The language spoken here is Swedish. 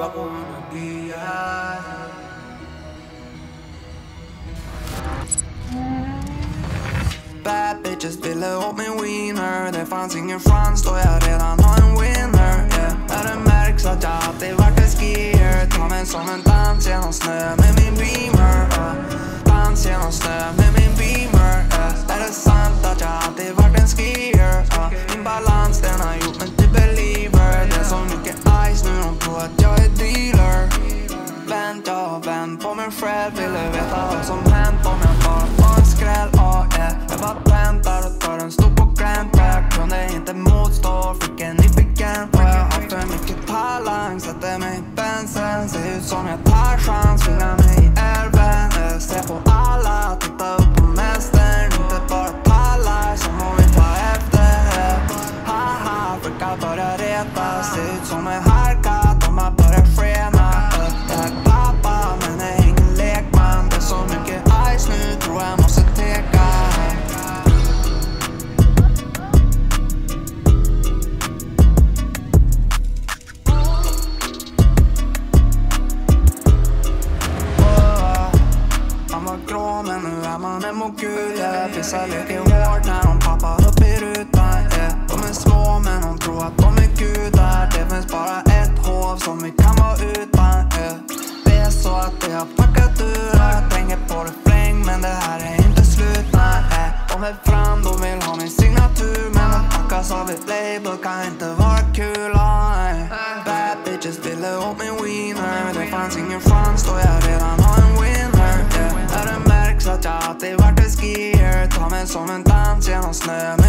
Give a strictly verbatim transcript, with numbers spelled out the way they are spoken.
Vad wanna be I? Bad bitches ville åt min wiener. Det fanns ingen chans då jag redan har en winner, yeah. När det märks att jag alltid varit en skier. Ta mig som en dans genom snö med min beamer, uh. Dans genom snö med min beamer, uh. Är det sant att jag alltid varit en skier, uh. Min balans den har gjort mig till believer. Det är så mycket ice nu de tror att jag är dealer. Vänt, jag har vänt på mig själv. Ville veta vad som hänt om jag bara var en skräll, oh yeah. Jag bara väntar och tar en stor på Grand Pack. Kunde inte motstå, fick en nyfiken. Och jag har för mycket talang. Sätter mig i bensen, ser ut som jag tar chans. Svingar mig i älven, ser på alla. Titta upp på mästern, inte bara pallar som hon vill ta efter. Haha, brukar börja reta. Ser ut som en harka, de har börjat skena. Jag är pappa, men jag är ingen lekman. Det är så mycket ice nu, tror jag måste teka. Man var grå, men nu är man en mogul, yeah. Vissa leker hårt när de pappar upp i rutan, yeah. De är små, men de tror att de är gudar. Det finns bara ett hov som vi kan vara utan, yeah. Det är så att det har fuckat ur. Jag tänker på det fläng, men det här är inte slut, nej, yeah. De är fram, de vill ha min signatur. Men att fuckas av ett label kan inte vara kul, nej. Bad bitches ville åt min wiener. Det fanns ingen chans då jag redan har en winner, yeah. När det märks att jag alltid varit en skier. Ta mig som en dans genom snö